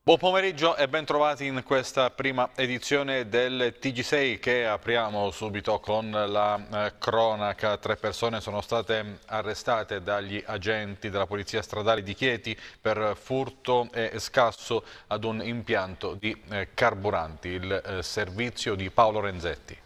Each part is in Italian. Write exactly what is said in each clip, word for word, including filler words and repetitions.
Buon pomeriggio e ben trovati in questa prima edizione del T G sei che apriamo subito con la eh, cronaca. Tre persone sono state arrestate dagli agenti della Polizia Stradale di Chieti per furto e scasso ad un impianto di eh, carburanti, il eh, servizio di Paolo Renzetti.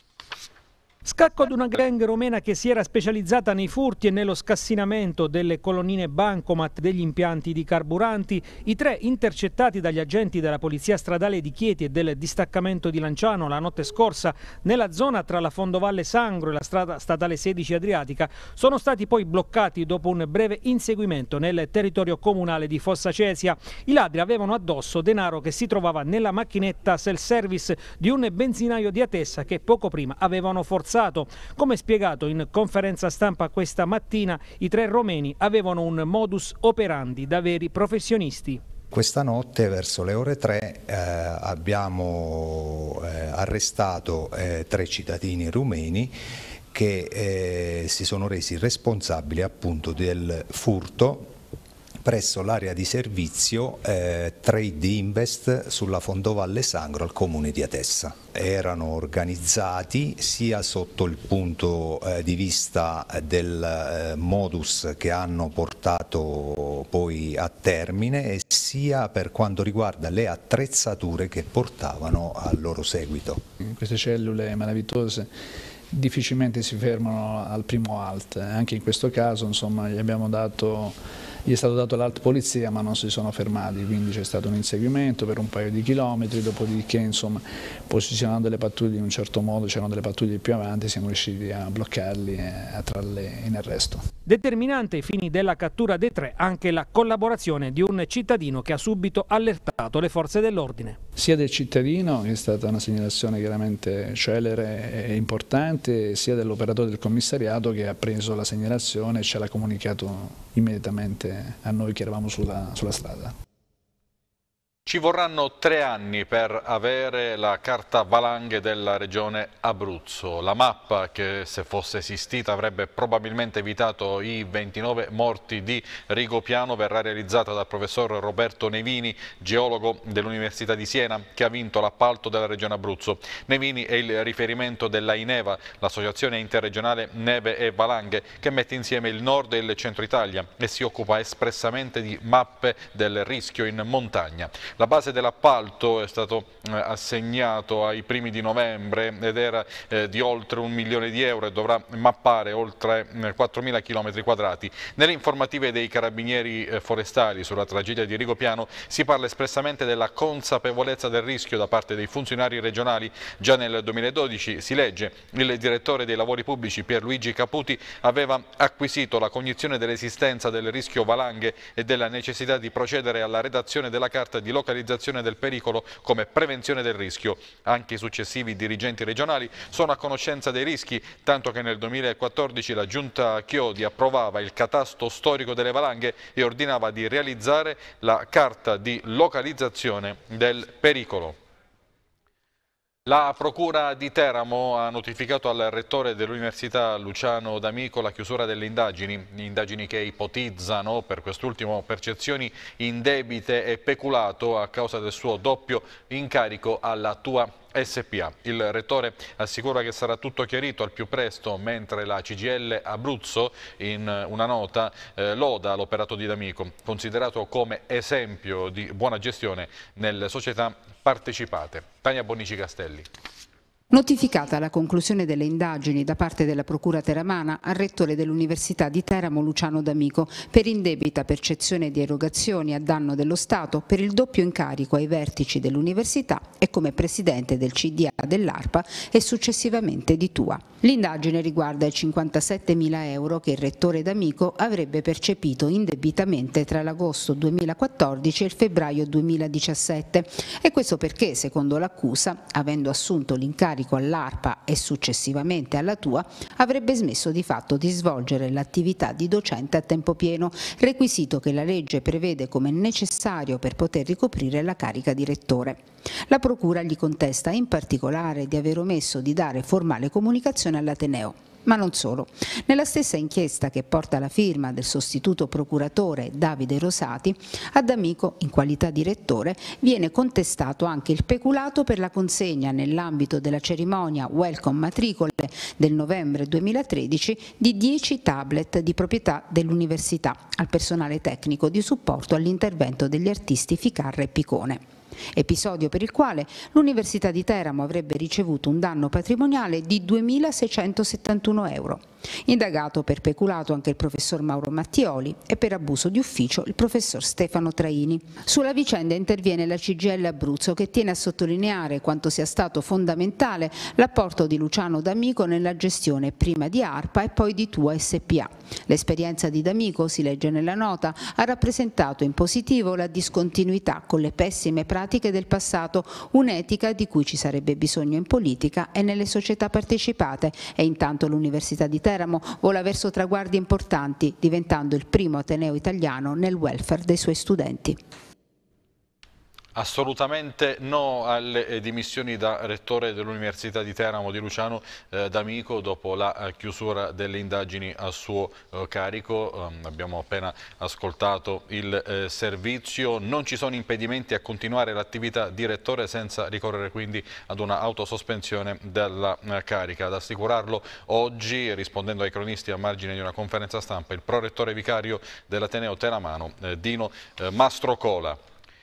Scacco ad una gang romena che si era specializzata nei furti e nello scassinamento delle colonnine bancomat degli impianti di carburanti. I tre intercettati dagli agenti della Polizia Stradale di Chieti e del distaccamento di Lanciano la notte scorsa nella zona tra la Fondovalle Sangro e la strada statale sedici Adriatica sono stati poi bloccati dopo un breve inseguimento nel territorio comunale di Fossa Cesia. I ladri avevano addosso denaro che si trovava nella macchinetta self-service di un benzinaio di Atessa che poco prima avevano forzato. Come spiegato in conferenza stampa questa mattina, i tre romeni avevano un modus operandi da veri professionisti. Questa notte verso le ore tre eh, abbiamo eh, arrestato eh, tre cittadini rumeni che eh, si sono resi responsabili appunto del furto presso l'area di servizio eh, Trade Invest sulla Fondovalle Sangro al comune di Atessa. Erano organizzati sia sotto il punto eh, di vista del eh, modus che hanno portato poi a termine e sia per quanto riguarda le attrezzature che portavano al loro seguito. Queste cellule malavitose difficilmente si fermano al primo alt, anche in questo caso insomma, gli abbiamo dato Gli è stato dato l'alt polizia ma non si sono fermati, quindi c'è stato un inseguimento per un paio di chilometri, dopodiché insomma, posizionando le pattuglie in un certo modo, c'erano delle pattuglie più avanti, siamo riusciti a bloccarli e a trarli in arresto. Determinante ai fini della cattura dei tre anche la collaborazione di un cittadino che ha subito allertato le forze dell'ordine. Sia del cittadino, che è stata una segnalazione chiaramente celere e importante, sia dell'operatore del commissariato che ha preso la segnalazione e ce l'ha comunicato immediatamente a noi che eravamo sulla, sulla strada. Ci vorranno tre anni per avere la carta valanghe della regione Abruzzo. La mappa, che se fosse esistita avrebbe probabilmente evitato i ventinove morti di Rigopiano, verrà realizzata dal professor Roberto Nevini, geologo dell'Università di Siena, che ha vinto l'appalto della regione Abruzzo. Nevini è il riferimento della INEVA, l'associazione interregionale Neve e Valanghe, che mette insieme il nord e il centro Italia e si occupa espressamente di mappe del rischio in montagna. La base dell'appalto è stato eh, assegnato ai primi di novembre ed era eh, di oltre un milione di euro e dovrà mappare oltre eh, quattromila chilometri quadrati. Nelle informative dei carabinieri eh, forestali sulla tragedia di Rigopiano si parla espressamente della consapevolezza del rischio da parte dei funzionari regionali. Già nel duemiladodici si legge: il direttore dei lavori pubblici Pierluigi Caputi aveva acquisito la cognizione dell'esistenza del rischio valanghe e della necessità di procedere alla redazione della carta di localizzazione del pericolo come prevenzione del rischio. Anche i successivi dirigenti regionali sono a conoscenza dei rischi, tanto che nel duemilaquattordici la Giunta Chiodi approvava il catasto storico delle valanghe e ordinava di realizzare la carta di localizzazione del pericolo. La Procura di Teramo ha notificato al rettore dell'Università Luciano D'Amico la chiusura delle indagini, indagini che ipotizzano per quest'ultimo percezioni indebite e peculato a causa del suo doppio incarico alla Tua S P A. Il rettore assicura che sarà tutto chiarito al più presto, mentre la C G I L Abruzzo in una nota eh, loda l'operato di D'Amico, considerato come esempio di buona gestione nelle società partecipate. Tania Bonici Castelli. Notificata la conclusione delle indagini da parte della Procura teramana al rettore dell'Università di Teramo Luciano D'Amico per indebita percezione di erogazioni a danno dello Stato per il doppio incarico ai vertici dell'Università e come presidente del C D A dell'ARPA e successivamente di Tua. L'indagine riguarda i cinquantasettemila euro che il rettore D'Amico avrebbe percepito indebitamente tra l'agosto duemilaquattordici e il febbraio duemiladiciassette e questo perché, secondo l'accusa, avendo assunto l'incarico all'ARPA e successivamente alla Tua, avrebbe smesso di fatto di svolgere l'attività di docente a tempo pieno, requisito che la legge prevede come necessario per poter ricoprire la carica di rettore. La Procura gli contesta in particolare di aver omesso di dare formale comunicazione all'Ateneo. Ma non solo. Nella stessa inchiesta che porta la firma del sostituto procuratore Davide Rosati, a D'Amico, in qualità di rettore, viene contestato anche il peculato per la consegna nell'ambito della cerimonia Welcome Matricole del novembre duemilatredici di dieci tablet di proprietà dell'università al personale tecnico di supporto all'intervento degli artisti Ficarra e Picone. Episodio per il quale l'Università di Teramo avrebbe ricevuto un danno patrimoniale di duemilaseicentosettantuno euro. Indagato per peculato anche il professor Mauro Mattioli e per abuso di ufficio il professor Stefano Traini. Sulla vicenda interviene la C G I L Abruzzo, che tiene a sottolineare quanto sia stato fondamentale l'apporto di Luciano D'Amico nella gestione prima di ARPA e poi di Tua S P A. L'esperienza di D'Amico, si legge nella nota, ha rappresentato in positivo la discontinuità con le pessime pratiche del passato, un'etica di cui ci sarebbe bisogno in politica e nelle società partecipate, e intanto l'Università di Teramo vola verso traguardi importanti, diventando il primo ateneo italiano nel welfare dei suoi studenti. Assolutamente no alle dimissioni da rettore dell'Università di Teramo di Luciano eh, D'Amico dopo la eh, chiusura delle indagini a suo eh, carico. Eh, abbiamo appena ascoltato il eh, servizio. Non ci sono impedimenti a continuare l'attività di rettore senza ricorrere quindi ad una autosospensione della eh, carica. Ad assicurarlo oggi, rispondendo ai cronisti a margine di una conferenza stampa, il prorettore vicario dell'Ateneo teramano eh, Dino eh, Mastrocola.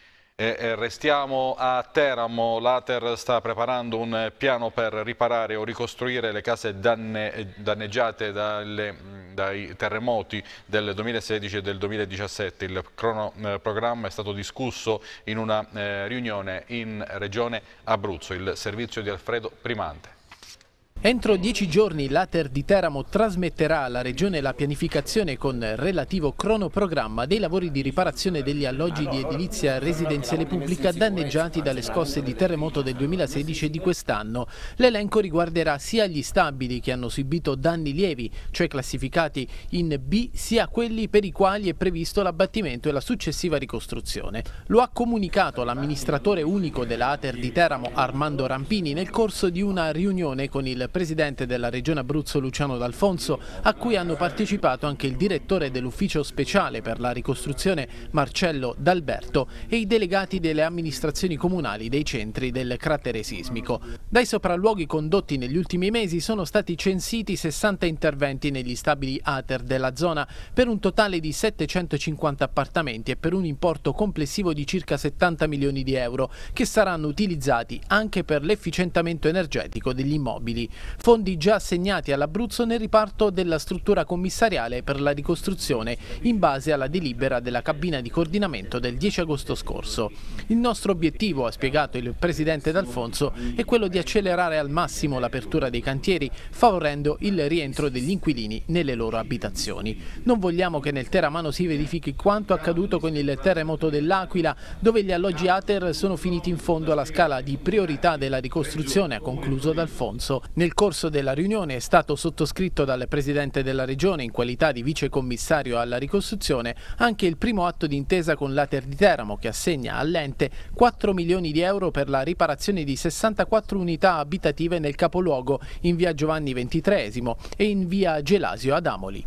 E restiamo a Teramo. L'Ater sta preparando un piano per riparare o ricostruire le case danne, danneggiate dalle, dai terremoti del duemilasedici e del duemiladiciassette. Il cronoprogramma è stato discusso in una eh, riunione in Regione Abruzzo. Il servizio di Alfredo Primante. Entro dieci giorni l'Ater di Teramo trasmetterà alla Regione la pianificazione con relativo cronoprogramma dei lavori di riparazione degli alloggi di edilizia residenziale pubblica danneggiati dalle scosse di terremoto del duemilasedici e di quest'anno. L'elenco riguarderà sia gli stabili che hanno subito danni lievi, cioè classificati in B, sia quelli per i quali è previsto l'abbattimento e la successiva ricostruzione. Lo ha comunicato l'amministratore unico della Ater di Teramo, Armando Rampini, nel corso di una riunione con il presidente della Regione Abruzzo Luciano D'Alfonso, a cui hanno partecipato anche il direttore dell'ufficio speciale per la ricostruzione Marcello D'Alberto e i delegati delle amministrazioni comunali dei centri del cratere sismico. Dai sopralluoghi condotti negli ultimi mesi sono stati censiti sessanta interventi negli stabili Ater della zona per un totale di settecentocinquanta appartamenti e per un importo complessivo di circa settanta milioni di euro, che saranno utilizzati anche per l'efficientamento energetico degli immobili. Fondi già assegnati all'Abruzzo nel riparto della struttura commissariale per la ricostruzione in base alla delibera della cabina di coordinamento del dieci agosto scorso. Il nostro obiettivo, ha spiegato il presidente D'Alfonso, è quello di accelerare al massimo l'apertura dei cantieri, favorendo il rientro degli inquilini nelle loro abitazioni. Non vogliamo che nel teramano si verifichi quanto accaduto con il terremoto dell'Aquila, dove gli alloggi Ater sono finiti in fondo alla scala di priorità della ricostruzione, ha concluso D'Alfonso. Nel corso della riunione è stato sottoscritto dal Presidente della Regione, in qualità di vicecommissario alla ricostruzione, anche il primo atto d'intesa con l'Ater di Teramo, che assegna all'ente quattro milioni di euro per la riparazione di sessantaquattro unità abitative nel capoluogo, in via Giovanni ventitreesimo e in via Gelasio ad Amoli.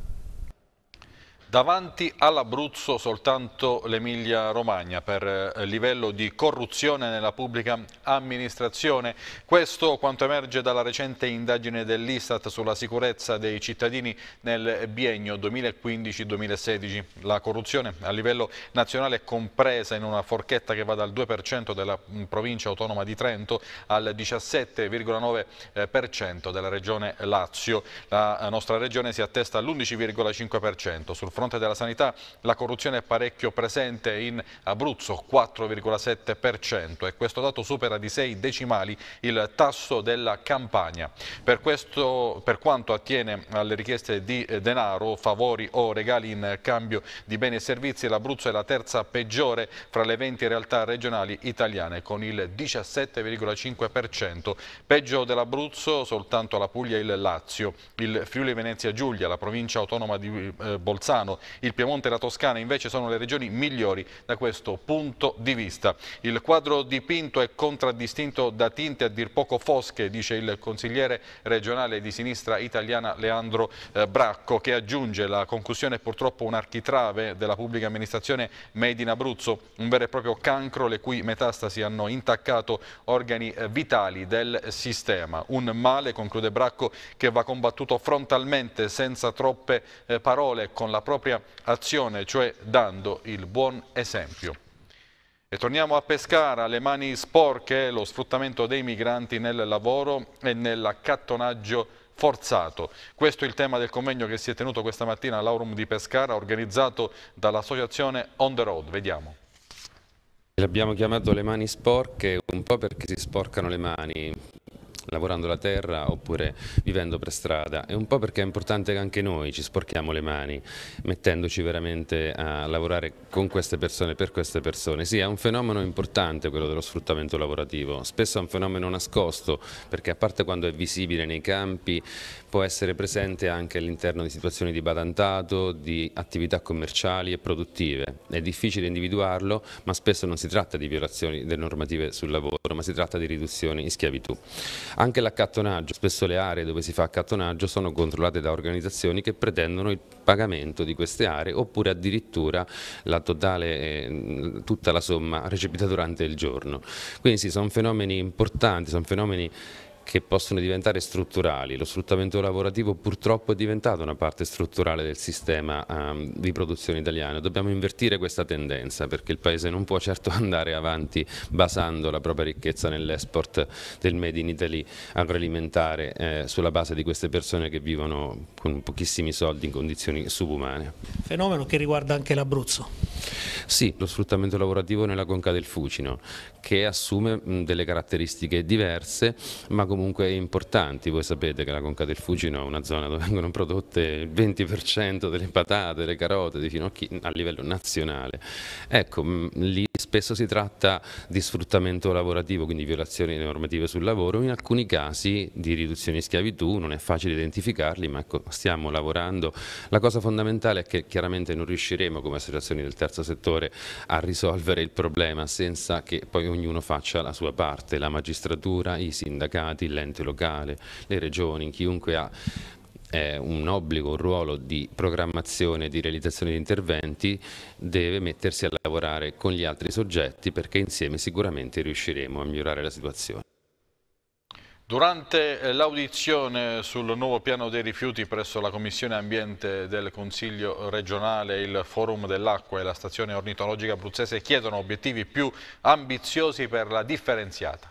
Davanti all'Abruzzo soltanto l'Emilia Romagna per livello di corruzione nella pubblica amministrazione. Questo quanto emerge dalla recente indagine dell'Istat sulla sicurezza dei cittadini nel biennio duemilaquindici duemilasedici. La corruzione a livello nazionale è compresa in una forchetta che va dal due per cento della provincia autonoma di Trento al diciassette virgola nove per cento della regione Lazio. La nostra regione si attesta all'undici virgola cinque per cento. Sul fronte della sanità la corruzione è parecchio presente in Abruzzo, quattro virgola sette per cento, e questo dato supera di sei decimali il tasso della Campania. Per, questo, per quanto attiene alle richieste di denaro, favori o regali in cambio di beni e servizi, l'Abruzzo è la terza peggiore fra le venti realtà regionali italiane, con il diciassette virgola cinque per cento. Peggio dell'Abruzzo soltanto la Puglia e il Lazio. Il Friuli Venezia Giulia, la provincia autonoma di Bolzano Bolzano. Il Piemonte e la Toscana invece sono le regioni migliori da questo punto di vista. Il quadro dipinto è contraddistinto da tinte a dir poco fosche, dice il consigliere regionale di Sinistra Italiana Leandro eh, Bracco, che aggiunge: la conclusione è purtroppo un architrave della pubblica amministrazione made in Abruzzo, un vero e proprio cancro le cui metastasi hanno intaccato organi eh, vitali del sistema. Un male, conclude Bracco, che va combattuto frontalmente, senza troppe eh, parole, con la propria azione, cioè dando il buon esempio. E torniamo a Pescara, le mani sporche, lo sfruttamento dei migranti nel lavoro e nell'accattonaggio forzato. Questo è il tema del convegno che si è tenuto questa mattina all'Aurum di Pescara, organizzato dall'associazione On The Road. Vediamo. L'abbiamo chiamato le mani sporche un po' perché si sporcano le mani lavorando la terra oppure vivendo per strada, e un po' perché è importante che anche noi ci sporchiamo le mani mettendoci veramente a lavorare con queste persone, per queste persone. Sì, è un fenomeno importante quello dello sfruttamento lavorativo, spesso è un fenomeno nascosto perché, a parte quando è visibile nei campi, può essere presente anche all'interno di situazioni di badantato, di attività commerciali e produttive. È difficile individuarlo, ma spesso non si tratta di violazioni delle normative sul lavoro, ma si tratta di riduzioni in schiavitù. Anche l'accattonaggio, spesso le aree dove si fa accattonaggio sono controllate da organizzazioni che pretendono il pagamento di queste aree oppure addirittura la totale, eh, tutta la somma recepita durante il giorno. Quindi sì, sono fenomeni importanti, sono fenomeni che possono diventare strutturali. Lo sfruttamento lavorativo purtroppo è diventato una parte strutturale del sistema um, di produzione italiano. Dobbiamo invertire questa tendenza, perché il Paese non può certo andare avanti basando la propria ricchezza nell'export del Made in Italy agroalimentare eh, sulla base di queste persone che vivono con pochissimi soldi in condizioni subumane. Fenomeno che riguarda anche l'Abruzzo. Sì, lo sfruttamento lavorativo nella conca del Fucino, che assume mh, delle caratteristiche diverse, ma comunque importanti. Voi sapete che la conca del Fucino è una zona dove vengono prodotte il venti per cento delle patate, delle carote, dei finocchi a livello nazionale. Ecco, mh, lì spesso si tratta di sfruttamento lavorativo, quindi violazioni normative sul lavoro, in alcuni casi di riduzione di schiavitù, non è facile identificarli, ma ecco, stiamo lavorando. La cosa fondamentale è che chiaramente non riusciremo come associazioni del terzo settore a risolvere il problema senza che poi ognuno faccia la sua parte, la magistratura, i sindacati, l'ente locale, le regioni, chiunque ha eh, un obbligo, un ruolo di programmazione, di realizzazione di interventi, deve mettersi a lavorare con gli altri soggetti, perché insieme sicuramente riusciremo a migliorare la situazione. Durante l'audizione sul nuovo piano dei rifiuti presso la Commissione Ambiente del Consiglio regionale, il Forum dell'Acqua e la Stazione Ornitologica Abruzzese chiedono obiettivi più ambiziosi per la differenziata.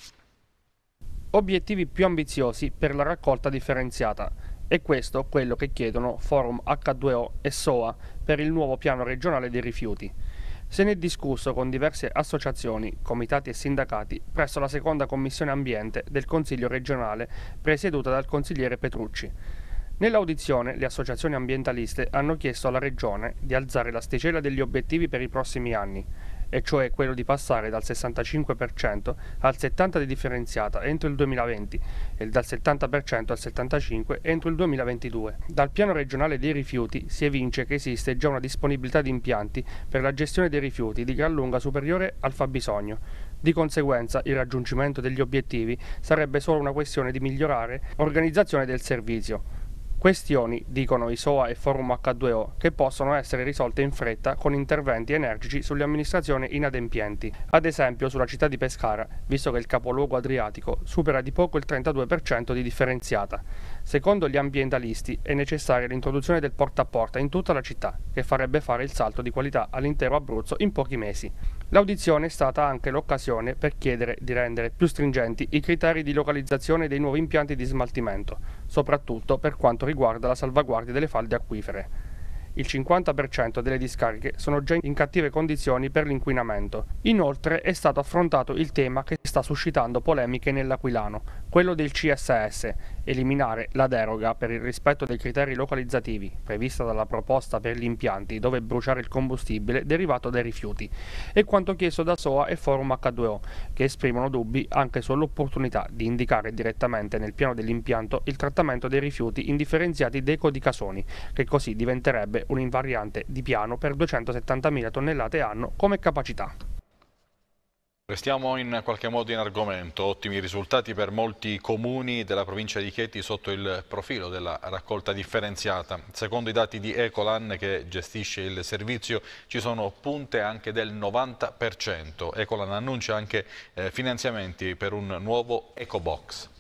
Obiettivi più ambiziosi per la raccolta differenziata. È questo quello che chiedono Forum acca due o e S O A per il nuovo piano regionale dei rifiuti. Se ne è discusso con diverse associazioni, comitati e sindacati presso la seconda commissione ambiente del Consiglio regionale presieduta dal consigliere Petrucci. Nell'audizione le associazioni ambientaliste hanno chiesto alla Regione di alzare l'asticella degli obiettivi per i prossimi anni, e cioè quello di passare dal sessantacinque per cento al settanta per cento di differenziata entro il duemilaventi e dal settanta per cento al settantacinque per cento entro il duemilaventidue. Dal piano regionale dei rifiuti si evince che esiste già una disponibilità di impianti per la gestione dei rifiuti di gran lunga superiore al fabbisogno. Di conseguenza il raggiungimento degli obiettivi sarebbe solo una questione di migliorare l'organizzazione del servizio. Questioni, dicono i S O A e Forum acca due o, che possono essere risolte in fretta con interventi energici sulle amministrazioni inadempienti, ad esempio sulla città di Pescara, visto che il capoluogo adriatico supera di poco il trentadue per cento di differenziata. Secondo gli ambientalisti è necessaria l'introduzione del porta a porta in tutta la città, che farebbe fare il salto di qualità all'intero Abruzzo in pochi mesi. L'audizione è stata anche l'occasione per chiedere di rendere più stringenti i criteri di localizzazione dei nuovi impianti di smaltimento, soprattutto per quanto riguarda la salvaguardia delle falde acquifere. Il cinquanta per cento delle discariche sono già in cattive condizioni per l'inquinamento. Inoltre è stato affrontato il tema che sta suscitando polemiche nell'Aquilano, quello del C S S, eliminare la deroga per il rispetto dei criteri localizzativi prevista dalla proposta per gli impianti dove bruciare il combustibile derivato dai rifiuti e quanto chiesto da S O A e Forum H due O, che esprimono dubbi anche sull'opportunità di indicare direttamente nel piano dell'impianto il trattamento dei rifiuti indifferenziati d'Eco di Casoni, che così diventerebbe un'invariante di piano per duecentosettantamila tonnellate anno come capacità. Restiamo in qualche modo in argomento. Ottimi risultati per molti comuni della provincia di Chieti sotto il profilo della raccolta differenziata. Secondo i dati di Ecolan, che gestisce il servizio, ci sono punte anche del novanta per cento. Ecolan annuncia anche eh, finanziamenti per un nuovo EcoBox.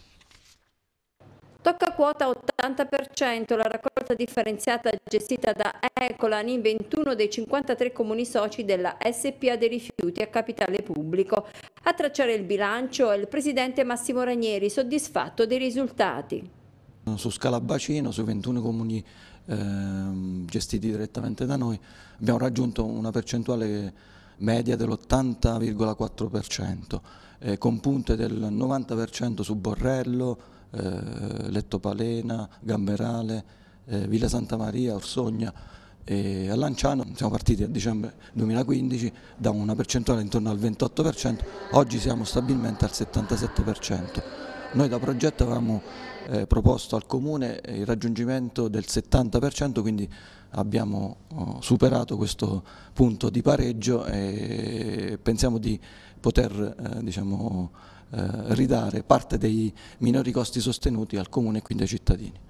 Tocca quota ottanta per cento la raccolta differenziata gestita da Ecolan in ventuno dei cinquantatré comuni soci della S P A dei rifiuti a capitale pubblico. A tracciare il bilancio è il presidente Massimo Ranieri, soddisfatto dei risultati. Su scala bacino, sui ventuno comuni eh, gestiti direttamente da noi, abbiamo raggiunto una percentuale media dell'ottanta virgola quattro per cento, eh, con punte del novanta per cento su Borrello, Eh, Letto Palena, Gamberale, eh, Villa Santa Maria, Orsogna e a Lanciano. Siamo partiti a dicembre duemilaquindici da una percentuale intorno al ventotto per cento, oggi siamo stabilmente al settantasette per cento. Noi da progetto avevamo eh, proposto al Comune il raggiungimento del settanta per cento, quindi abbiamo oh, superato questo punto di pareggio e pensiamo di poter eh, diciamo, eh, ridare parte dei minori costi sostenuti al Comune e quindi ai cittadini.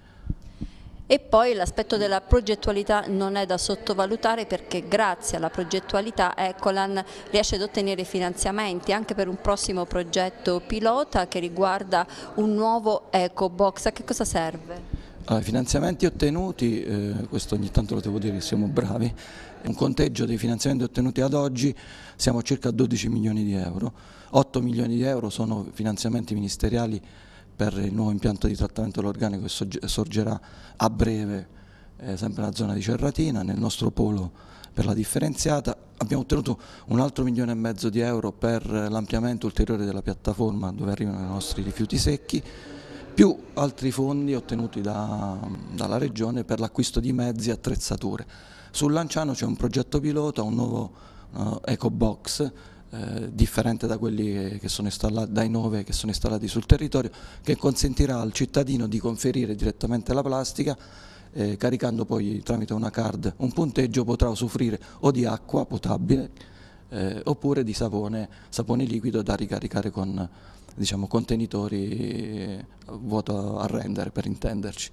E poi l'aspetto della progettualità non è da sottovalutare, perché grazie alla progettualità Ecolan riesce ad ottenere finanziamenti anche per un prossimo progetto pilota che riguarda un nuovo EcoBox. A che cosa serve? Allora, i finanziamenti ottenuti, eh, questo ogni tanto lo devo dire, siamo bravi, un conteggio dei finanziamenti ottenuti ad oggi, siamo a circa dodici milioni di euro, otto milioni di euro sono finanziamenti ministeriali per il nuovo impianto di trattamento dell'organico che sorgerà a breve, eh, sempre nella zona di Cerratina, nel nostro polo per la differenziata. Abbiamo ottenuto un altro milione e mezzo di euro per l'ampliamento ulteriore della piattaforma dove arrivano i nostri rifiuti secchi, più altri fondi ottenuti da, dalla Regione per l'acquisto di mezzi e attrezzature. Sul Lanciano c'è un progetto pilota, un nuovo uh, EcoBox, Eh, differente da quelli che, che sono installati, dai nove che sono installati sul territorio, che consentirà al cittadino di conferire direttamente la plastica, eh, caricando poi tramite una card un punteggio, potrà usufruire o di acqua potabile eh, oppure di sapone, sapone liquido da ricaricare con diciamo, contenitori vuoto a rendere, per intenderci.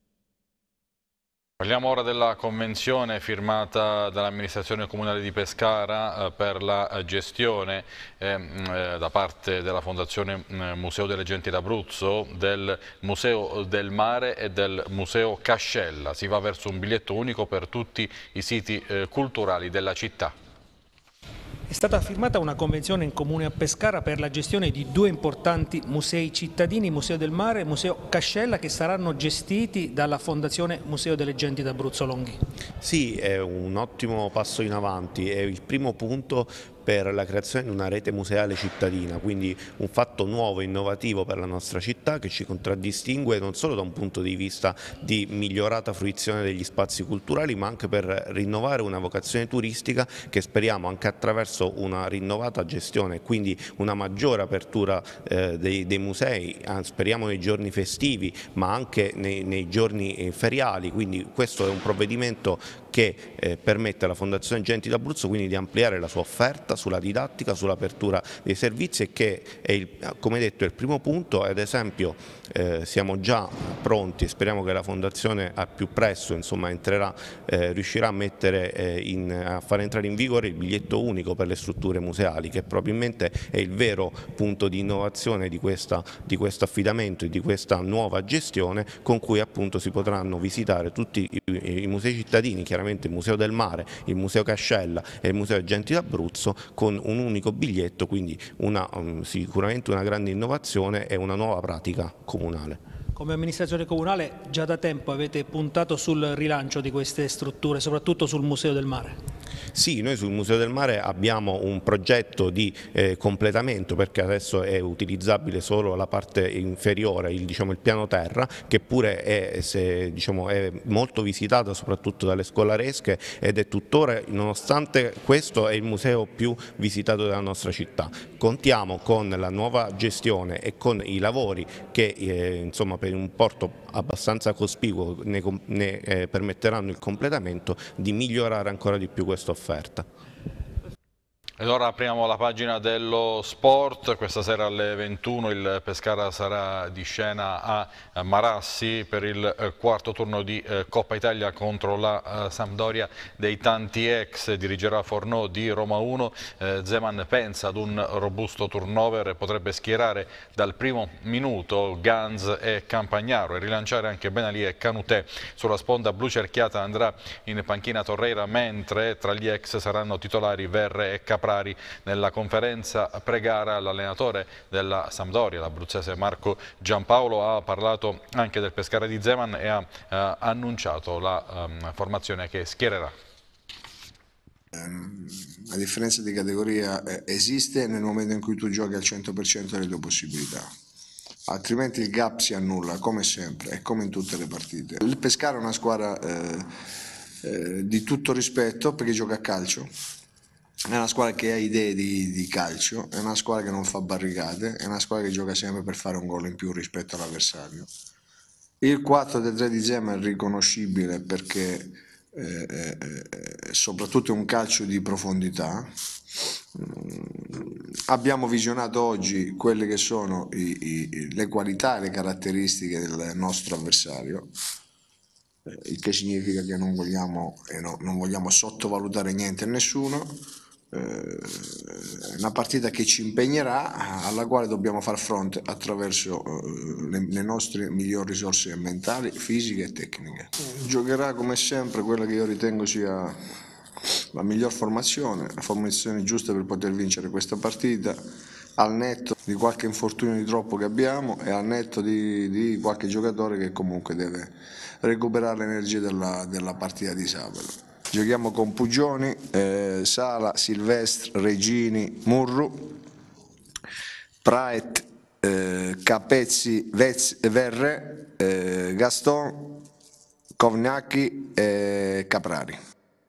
Parliamo ora della convenzione firmata dall'amministrazione comunale di Pescara eh, per la gestione eh, eh, da parte della Fondazione eh, Museo delle Genti d'Abruzzo del Museo del Mare e del Museo Cascella. Si va verso un biglietto unico per tutti i siti eh, culturali della città. È stata firmata una convenzione in comune a Pescara per la gestione di due importanti musei cittadini, Museo del Mare e Museo Cascella, che saranno gestiti dalla Fondazione Museo delle Genti d'Abruzzo. Longhi. Sì, è un ottimo passo in avanti, è il primo punto per la creazione di una rete museale cittadina, quindi un fatto nuovo e innovativo per la nostra città che ci contraddistingue non solo da un punto di vista di migliorata fruizione degli spazi culturali, ma anche per rinnovare una vocazione turistica che speriamo anche attraverso una rinnovata gestione, quindi una maggiore apertura eh, dei, dei musei, eh, speriamo nei giorni festivi ma anche nei, nei giorni eh, feriali, quindi questo è un provvedimento che eh, permette alla Fondazione Genti d'Abruzzo quindi di ampliare la sua offerta sulla didattica, sull'apertura dei servizi, e che è il, come detto, il primo punto. Ad esempio eh, siamo già pronti, speriamo che la Fondazione al più presto insomma, entrerà, eh, riuscirà a, mettere, eh, in, a far entrare in vigore il biglietto unico per le strutture museali, che probabilmente è il vero punto di innovazione di, questa, di questo affidamento e di questa nuova gestione, con cui appunto si potranno visitare tutti i, i musei cittadini, chiaramente il Museo del Mare, il Museo Cascella e il Museo Genti d'Abruzzo, con un unico biglietto, quindi una, um, sicuramente una grande innovazione e una nuova pratica comunale. Come amministrazione comunale già da tempo avete puntato sul rilancio di queste strutture, soprattutto sul Museo del Mare. Sì, noi sul Museo del Mare abbiamo un progetto di eh, completamento, perché adesso è utilizzabile solo la parte inferiore, il, diciamo, il piano terra, che pure è, se, diciamo, è molto visitata soprattutto dalle scolaresche, ed è tuttora, nonostante questo, è il museo più visitato della nostra città. Contiamo con la nuova gestione e con i lavori che eh, insomma, per un importo abbastanza cospicuo ne, ne eh, permetteranno il completamento, di migliorare ancora di più questa offerta. Ed ora apriamo la pagina dello sport. Questa sera alle ventuno il Pescara sarà di scena a Marassi per il quarto turno di Coppa Italia contro la Sampdoria dei tanti ex. Dirigerà Fornò di Roma uno. Zeman pensa ad un robusto turnover e potrebbe schierare dal primo minuto Ganz e Campagnaro e rilanciare anche Benali e Canutè. Sulla sponda blu cerchiata andrà in panchina Torreira, mentre tra gli ex saranno titolari Verre e Caprari. Nella conferenza pre-gara l'allenatore della Sampdoria, l'abruzzese Marco Giampaolo, ha parlato anche del Pescara di Zeman e ha eh, annunciato la um, formazione che schiererà. La differenza di categoria esiste nel momento in cui tu giochi al cento per cento delle tue possibilità, altrimenti il gap si annulla, come sempre e come in tutte le partite. Il Pescara è una squadra eh, eh, di tutto rispetto, perché gioca a calcio. È una squadra che ha idee di, di calcio, è una squadra che non fa barricate, è una squadra che gioca sempre per fare un gol in più rispetto all'avversario. Il quattro tre di Zeman è riconoscibile perché eh, eh, soprattutto è un calcio di profondità. Abbiamo visionato oggi quelle che sono i, i, le qualità e le caratteristiche del nostro avversario, il che significa che non vogliamo, eh, no, non vogliamo sottovalutare niente e nessuno. È una partita che ci impegnerà, alla quale dobbiamo far fronte attraverso le, le nostre migliori risorse mentali, fisiche e tecniche. Giocherà come sempre quella che io ritengo sia la miglior formazione, la formazione giusta per poter vincere questa partita, al netto di qualche infortunio di troppo che abbiamo e al netto di, di qualche giocatore che comunque deve recuperare l'energia della, della partita di sabato. Giochiamo con Pugioni, eh, Sala, Silvestre, Regini, Murru, Praet, eh, Capezzi, Vez, Verre, eh, Gaston, Kovnacki e Caprari.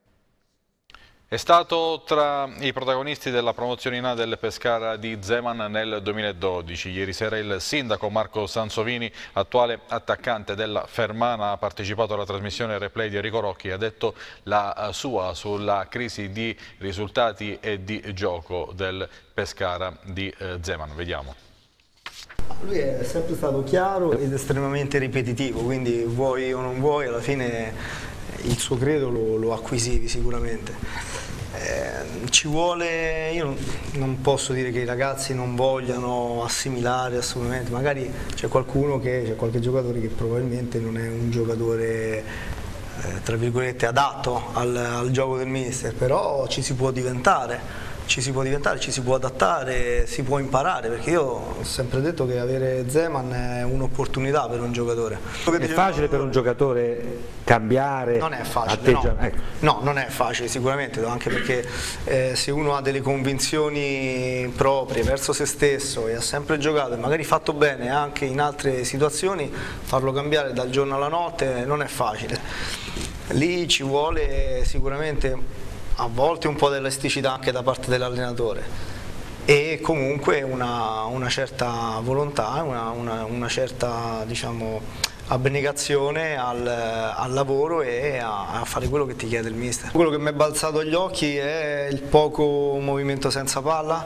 È stato tra i protagonisti della promozione in A del Pescara di Zeman nel duemiladodici. Ieri sera il sindaco Marco Sansovini, attuale attaccante della Fermana, ha partecipato alla trasmissione replay di Enrico Rocchi e ha detto la sua sulla crisi di risultati e di gioco del Pescara di Zeman. Vediamo. Lui è sempre stato chiaro ed estremamente ripetitivo, quindi vuoi o non vuoi, alla fine il suo credo lo, lo acquisivi sicuramente. Eh, ci vuole, io non, non posso dire che i ragazzi non vogliano assimilare assolutamente, magari c'è qualcuno che, c'è qualche giocatore che probabilmente non è un giocatore eh, tra virgolette adatto al, al gioco del mister, però ci si può diventare. Ci si può diventare, ci si può adattare, si può imparare, perché io ho sempre detto che avere Zeman è un'opportunità per un giocatore. È facile per un giocatore cambiare non è facile, atteggiamento? No. Ecco. No, non è facile sicuramente, anche perché eh, se uno ha delle convinzioni proprie verso se stesso e ha sempre giocato e magari fatto bene anche in altre situazioni, farlo cambiare dal giorno alla notte non è facile. Lì ci vuole sicuramente a volte un po' dell'elasticità anche da parte dell'allenatore e comunque una, una certa volontà, una, una, una certa diciamo, abnegazione al, al lavoro e a, a fare quello che ti chiede il mister. Quello che mi è balzato agli occhi è il poco movimento senza palla,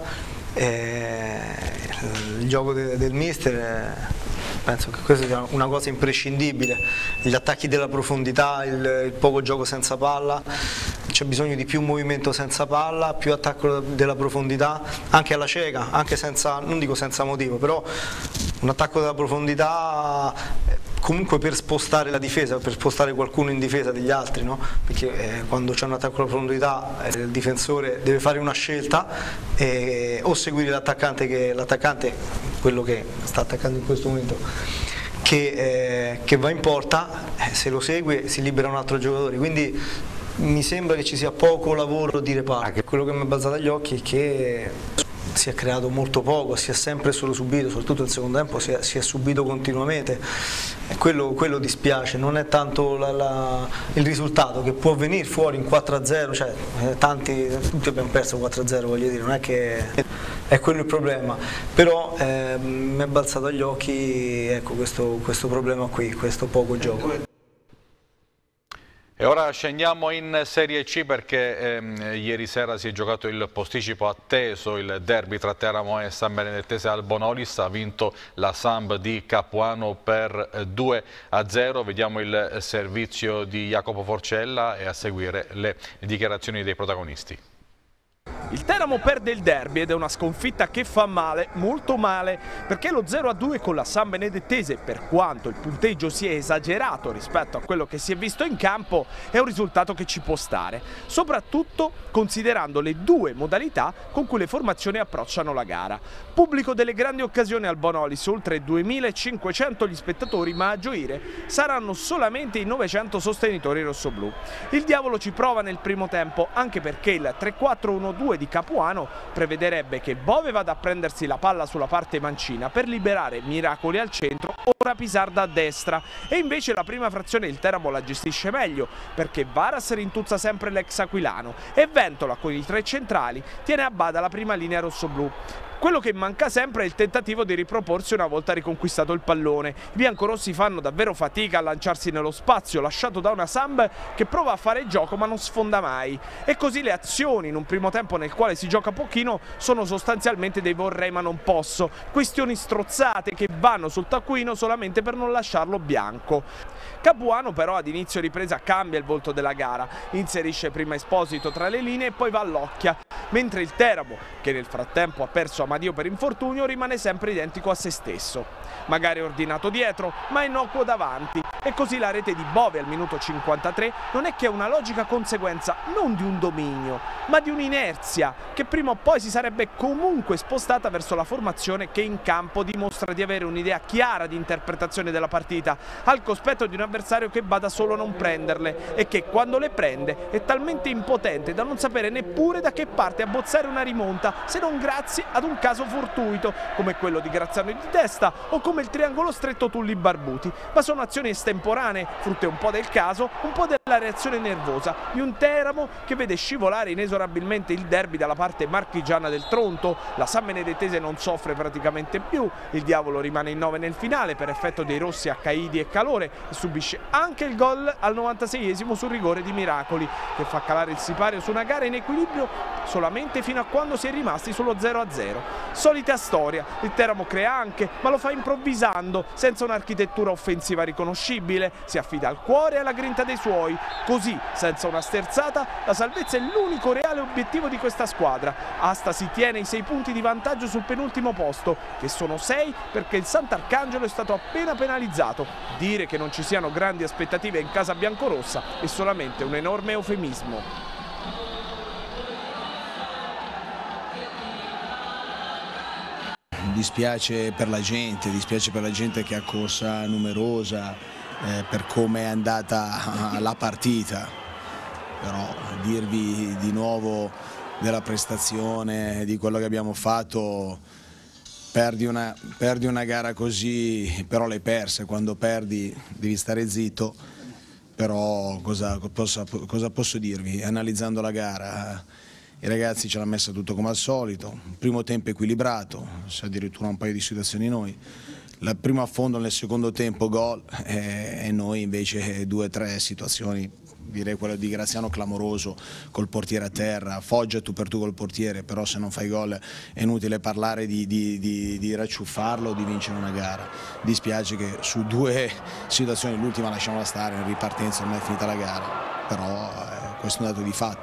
il gioco de, del mister è, penso che questa sia una cosa imprescindibile, gli attacchi della profondità, il, il poco gioco senza palla, c'è bisogno di più movimento senza palla, più attacco della profondità, anche alla cieca, anche senza, non dico senza motivo, però un attacco della profondità comunque per spostare la difesa, per spostare qualcuno in difesa degli altri, no? Perché eh, quando c'è un attacco alla profondità eh, il difensore deve fare una scelta eh, o seguire l'attaccante, che l'attaccante, quello che sta attaccando in questo momento, che, eh, che va in porta, eh, se lo segue si libera un altro giocatore, quindi mi sembra che ci sia poco lavoro di reparto. Quello che mi è balzato agli occhi è che si è creato molto poco, si è sempre solo subito, soprattutto nel secondo tempo si è, si è subito continuamente, e quello, quello dispiace. Non è tanto la, la, il risultato che può venire fuori in quattro a zero, cioè eh, tanti, tutti abbiamo perso quattro a zero, voglio dire, non è che è quello il problema, però eh, mi è balzato agli occhi, ecco, questo, questo problema qui, questo poco gioco. E ora scendiamo in Serie C perché ehm, ieri sera si è giocato il posticipo atteso, il derby tra Teramo e San Benedettese al Bonolis. Ha vinto la Samb di Capuano per due a zero. Vediamo il servizio di Jacopo Forcella e a seguire le dichiarazioni dei protagonisti. Il Teramo perde il derby ed è una sconfitta che fa male, molto male, perché lo zero a due con la San Benedettese, per quanto il punteggio sia esagerato rispetto a quello che si è visto in campo, è un risultato che ci può stare, soprattutto considerando le due modalità con cui le formazioni approcciano la gara. Pubblico delle grandi occasioni al Bonolis, oltre duemilacinquecento gli spettatori, ma a gioire saranno solamente i novecento sostenitori rossoblù. Il diavolo ci prova nel primo tempo, anche perché il tre quattro uno due di Capuano prevederebbe che Bove vada a prendersi la palla sulla parte mancina per liberare Miracoli al centro o Rapisarda a destra, e invece la prima frazione il Teramo la gestisce meglio perché Varas rintuzza sempre l'ex aquilano e Ventola con i tre centrali tiene a bada la prima linea rossoblù. Quello che manca sempre è il tentativo di riproporsi una volta riconquistato il pallone. I biancorossi fanno davvero fatica a lanciarsi nello spazio lasciato da una Samb che prova a fare gioco ma non sfonda mai. E così le azioni in un primo tempo nel quale si gioca pochino sono sostanzialmente dei vorrei ma non posso, questioni strozzate che vanno sul taccuino solamente per non lasciarlo bianco. Capuano però ad inizio ripresa cambia il volto della gara, inserisce prima Esposito tra le linee e poi va all'Occhia, mentre il Teramo, che nel frattempo ha perso Amadio per infortunio, rimane sempre identico a se stesso. Magari ordinato dietro, ma innocuo davanti, e così la rete di Bove al minuto cinquantatré non è che una logica conseguenza non di un dominio, ma di un'inerzia che prima o poi si sarebbe comunque spostata verso la formazione che in campo dimostra di avere un'idea chiara di interpretazione della partita, al cospetto di un avversario che bada solo a non prenderle e che quando le prende è talmente impotente da non sapere neppure da che parte abbozzare una rimonta, se non grazie ad un caso fortuito come quello di Graziano di testa o come il triangolo stretto Tulli Barbuti, ma sono azioni estemporanee, frutte un po' del caso, un po' della reazione nervosa di un Teramo che vede scivolare inesorabilmente il derby dalla parte marchigiana del Tronto. La San Benedettese non soffre praticamente più, il diavolo rimane in nove nel finale per effetto dei rossi a Caidi e Calore e subisce anche il gol al novantaseiesimo sul rigore di Miracoli, che fa calare il sipario su una gara in equilibrio solamente fino a quando si è rimasti sullo zero a zero. Solita storia, il Teramo crea anche, ma lo fa improvvisando, senza un'architettura offensiva riconoscibile, si affida al cuore e alla grinta dei suoi. Così, senza una sterzata, la salvezza è l'unico reale obiettivo di questa squadra. Asta si tiene i sei punti di vantaggio sul penultimo posto, che sono sei perché il Sant'Arcangelo è stato appena penalizzato. Dire che non ci siano grandi aspettative in casa biancorossa è solamente un enorme eufemismo. Dispiace per la gente, dispiace per la gente che è accorsa numerosa, eh, per come è andata la partita, però dirvi di nuovo della prestazione, di quello che abbiamo fatto, perdi una, perdi una gara così, però l'hai persa, quando perdi devi stare zitto, però cosa posso, cosa posso dirvi analizzando la gara? I ragazzi ce l'hanno messa tutto come al solito, primo tempo equilibrato, addirittura un paio di situazioni noi, il primo affondo nel secondo tempo gol e, e noi invece due o tre situazioni, direi quello di Graziano clamoroso col portiere a terra, Foggia tu per tu col portiere, però se non fai gol è inutile parlare di, di, di, di racciuffarlo o di vincere una gara. Dispiace che su due situazioni, l'ultima lasciamola stare, in ripartenza non è finita la gara, però eh, questo è un dato di fatto.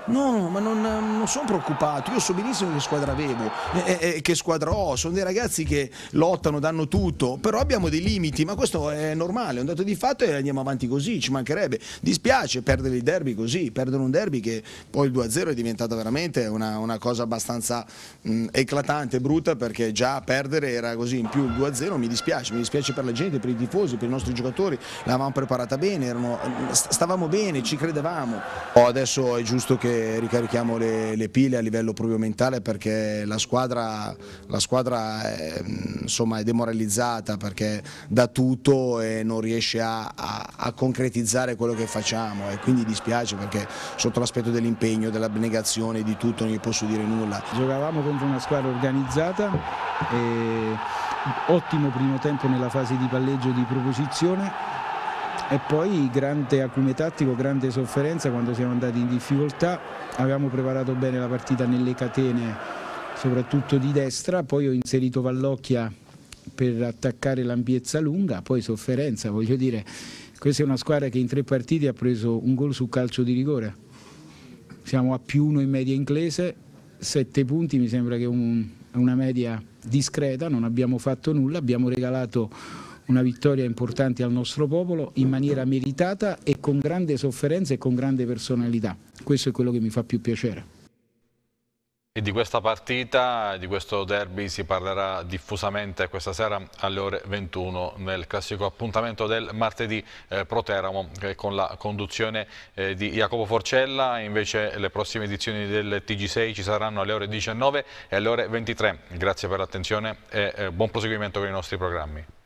No, ma non, non sono preoccupato, io so benissimo che squadra avevo, e, e, che squadra ho, sono dei ragazzi che lottano, danno tutto, però abbiamo dei limiti, ma questo è normale, è un dato di fatto e andiamo avanti così, ci mancherebbe. Dispiace perdere il derby così, perdere un derby che poi il due a zero è diventata veramente una, una cosa abbastanza mh, eclatante, brutta, perché già perdere era così, in più il due a zero mi dispiace, mi dispiace per la gente, per i tifosi, per i nostri giocatori, l'avevamo preparata bene, erano, stavamo bene, ci credevamo. Oh, adesso è giusto che ricarichiamo le, le pile a livello proprio mentale, perché la squadra, la squadra è, insomma, è demoralizzata, perché dà tutto e non riesce a, a, a concretizzare quello che facciamo, e quindi dispiace, perché sotto l'aspetto dell'impegno, dell'abnegazione, di tutto non gli posso dire nulla. Giocavamo contro una squadra organizzata, e ottimo primo tempo nella fase di palleggio e di proposizione, e poi grande acume tattico, grande sofferenza quando siamo andati in difficoltà. Avevamo preparato bene la partita nelle catene, soprattutto di destra, poi ho inserito Vallocchia per attaccare l'ampiezza lunga, poi sofferenza, voglio dire, questa è una squadra che in tre partite ha preso un gol su calcio di rigore. Siamo a più uno in media inglese, sette punti mi sembra che è un, una media discreta, non abbiamo fatto nulla, abbiamo regalato una vittoria importante al nostro popolo in maniera meritata e con grande sofferenza e con grande personalità. Questo è quello che mi fa più piacere. E di questa partita, di questo derby, si parlerà diffusamente questa sera alle ore ventuno nel classico appuntamento del martedì eh, Pro Teramo, eh, con la conduzione eh, di Jacopo Forcella. Invece le prossime edizioni del T G sei ci saranno alle ore diciannove e alle ore ventitré. Grazie per l'attenzione e eh, buon proseguimento con i nostri programmi.